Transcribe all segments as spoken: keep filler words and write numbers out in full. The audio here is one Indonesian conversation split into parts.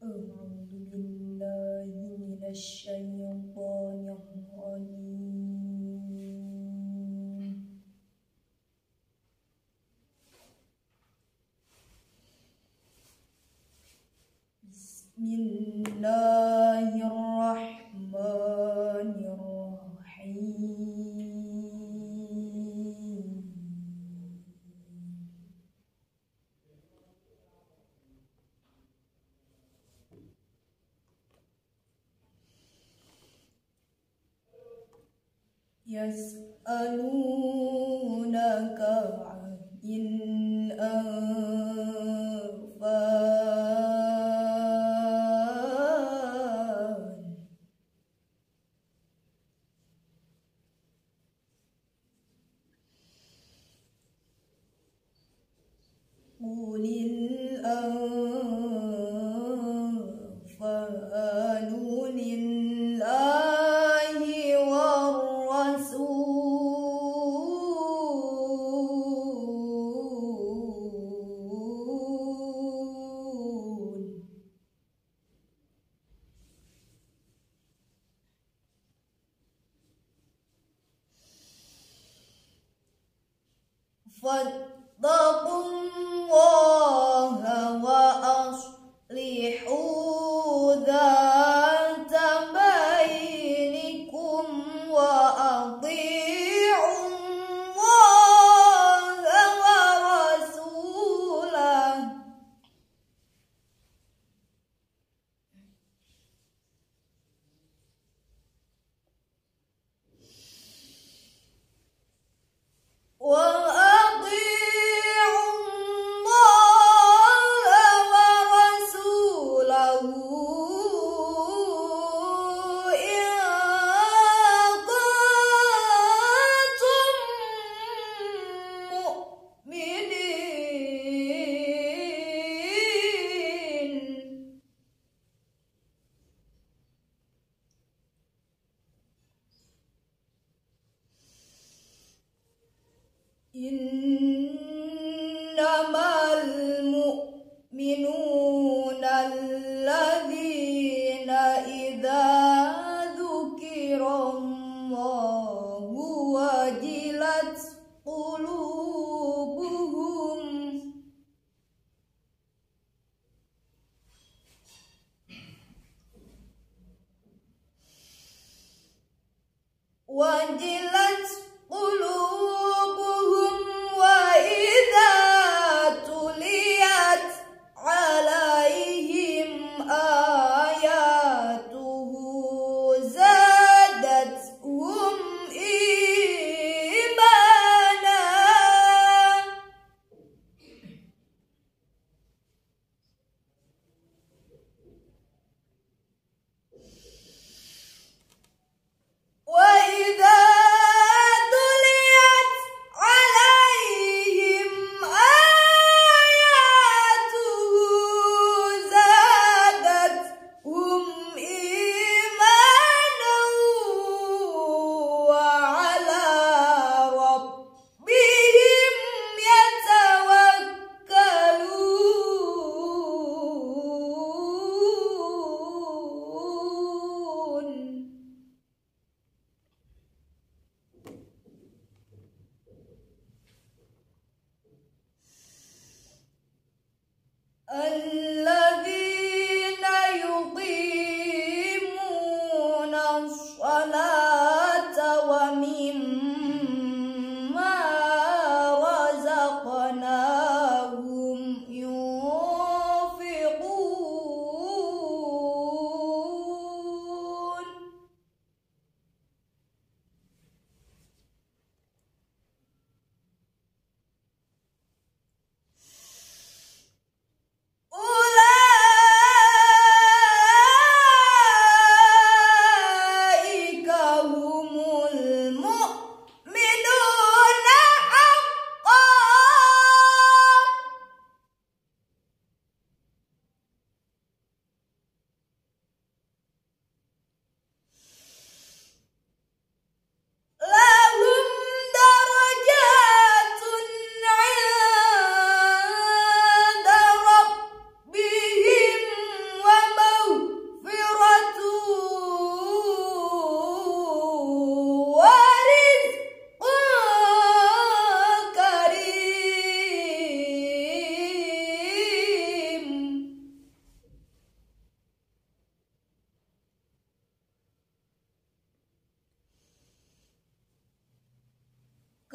أعوذ بالله من الشيطان الرجيم. بسم الله الرحمن الرحيم. يسألونك عن الأنفال قل الأنفال لله والرسول فاتقوا الله وأصلحوا ذات بينكم وأطيعوا الله ورسوله إنما المؤمنون الذين إذا ذكر الله وجلت قلوبهم وجلت قلوبهم وإذا تليت عليهم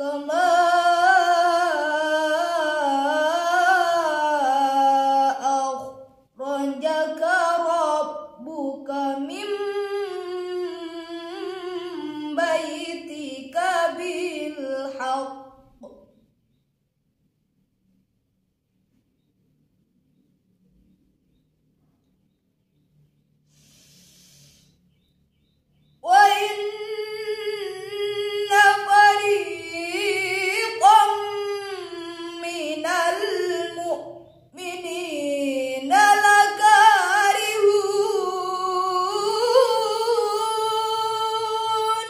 kama akhrajaka rabbuka min baitika bil haqq wa inna fariqam minal mu'minina lakarihun.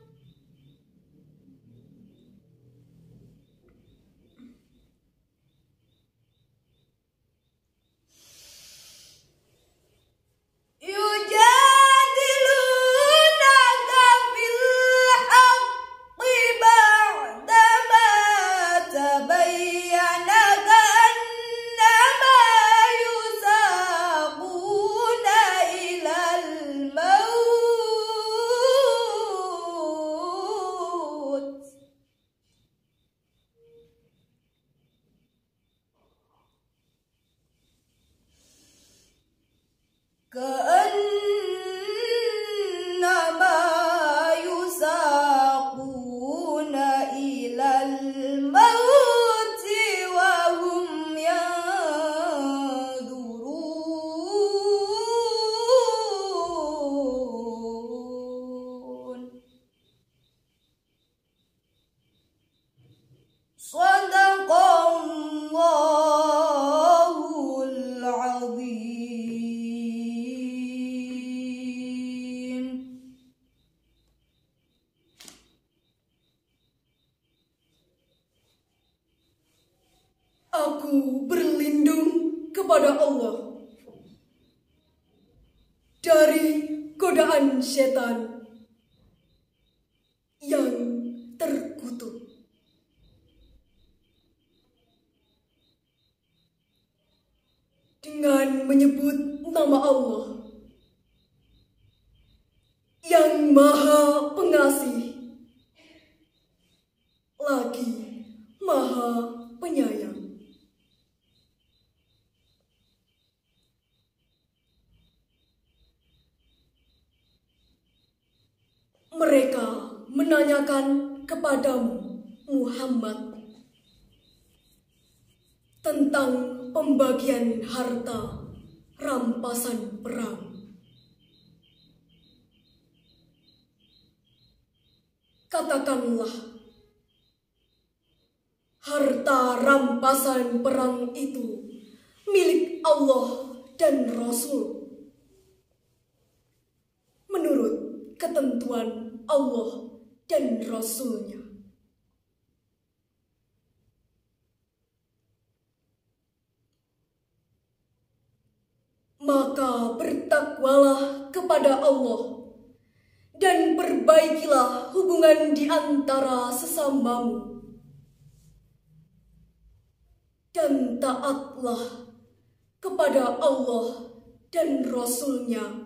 Yujadilunaka fil haqqi ba'dama tabayyana ka'annama yusaquna ilal maut. Ka'annama yusaquna ilal mauti wa hum yanzurun. Shadaqallahul azim. Aku berlindung kepada Allah dari godaan setan yang terkutuk. Dengan menyebut nama Allah yang Maha Pengasih lagi Maha Penyayang. Mereka menanyakan kepadamu, Muhammad, tentang pembagian harta rampasan perang. Katakanlah, harta rampasan perang itu milik Allah dan Rasul menurut ketentuan Allah dan Rasul-Nya. Maka bertakwalah kepada Allah dan perbaikilah hubungan di antara sesamamu. Dan taatlah kepada Allah dan Rasul-Nya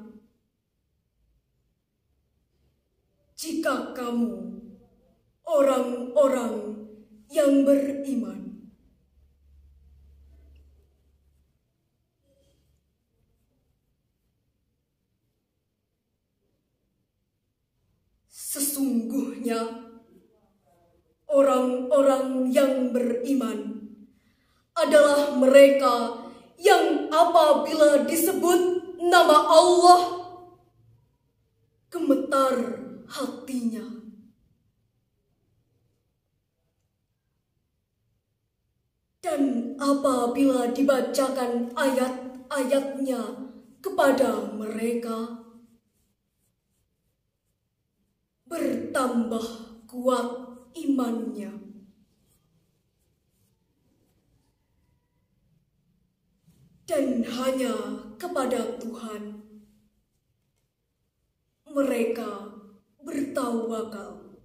jika kamu orang-orang yang beriman. Sesungguhnya orang-orang yang beriman adalah mereka yang apabila disebut nama Allah gemetar hatinya. Dan apabila dibacakan ayat-ayatnya kepada mereka, bertambah kuat imannya. Dan hanya kepada Tuhan mereka bertawakal.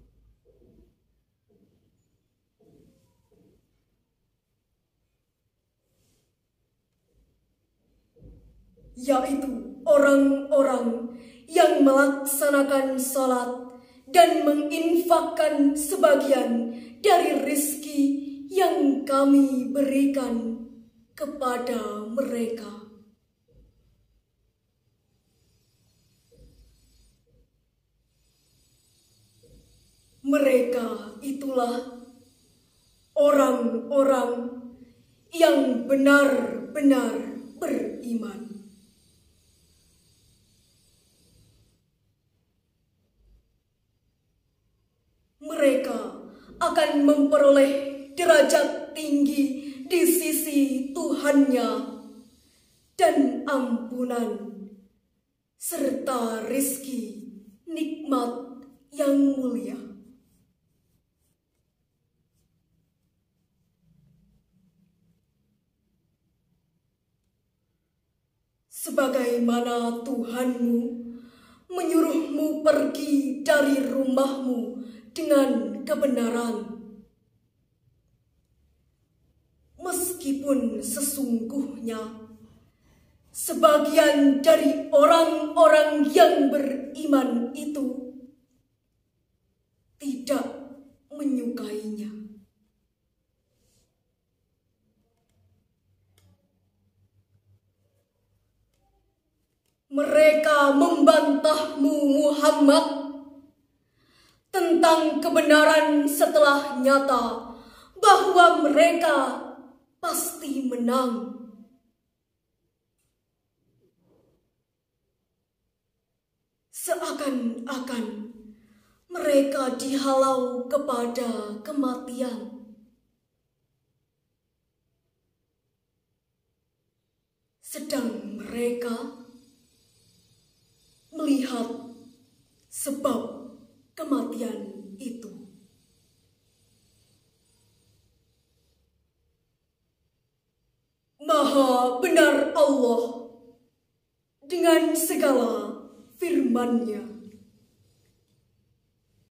Yaitu orang-orang yang melaksanakan salat dan menginfakkan sebagian dari rizki yang kami berikan kepada mereka. Mereka itulah orang-orang yang benar-benar beriman. Mereka akan memperoleh derajat tinggi di sisi Tuhannya dan ampunan serta rizki nikmat yang mulia. Sebagaimana Tuhanmu menyuruhmu pergi dari rumahmu dengan kebenaran, meskipun sesungguhnya sebagian dari orang-orang yang beriman itu tidak menyukainya. Mereka membantahmu, Muhammad, tentang kebenaran setelah nyata bahwa mereka pasti menang. Seakan-akan mereka dihalau kepada kematian. Sedang mereka melihat sebab kematian itu. Maha benar Allah dengan segala firman-Nya.